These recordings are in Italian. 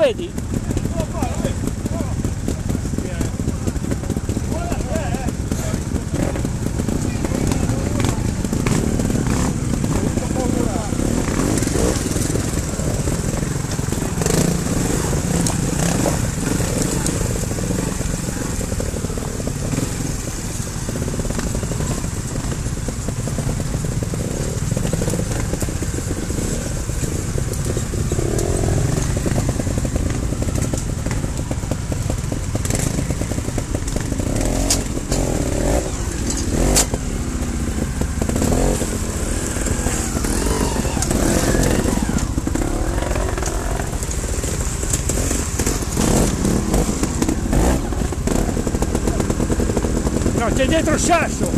vedi? No, c'è dietro il sasso!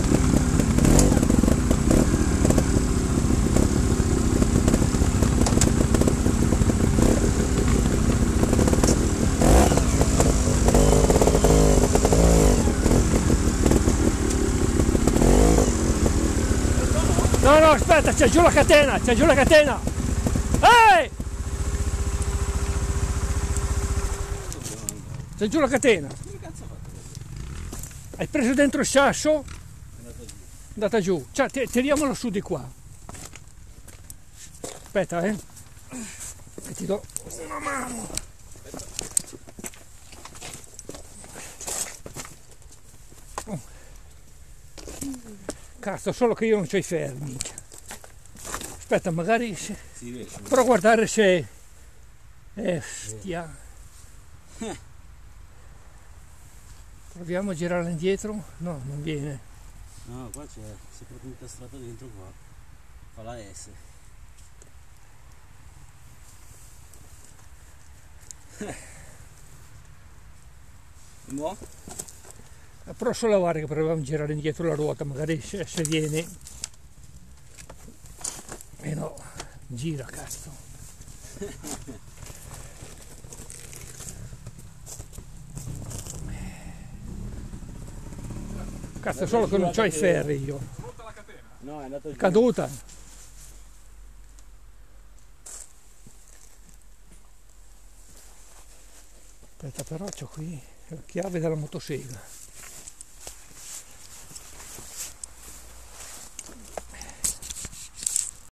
No, no, aspetta, c'è giù la catena, c'è giù la catena! Ehi! C'è giù la catena! Hai preso dentro il sasso? È andata giù. Cioè, tiriamolo su di qua. Aspetta, che ti do una mano. Oh. Cazzo, solo che io non c'ho i fermi. Aspetta, magari se... Però guardare se... stia... Proviamo a girarla indietro? No, non viene. No, qua c'è, si è proprio incastrato dentro qua. Fa la S. Mo? Però solo lavare che proviamo a girare indietro la ruota, magari se viene. E no, gira cazzo. Cazzo, solo che non c'ho i ferri io. No, è andato giù. Caduta. Aspetta, però c'ho qui la chiave della motosega.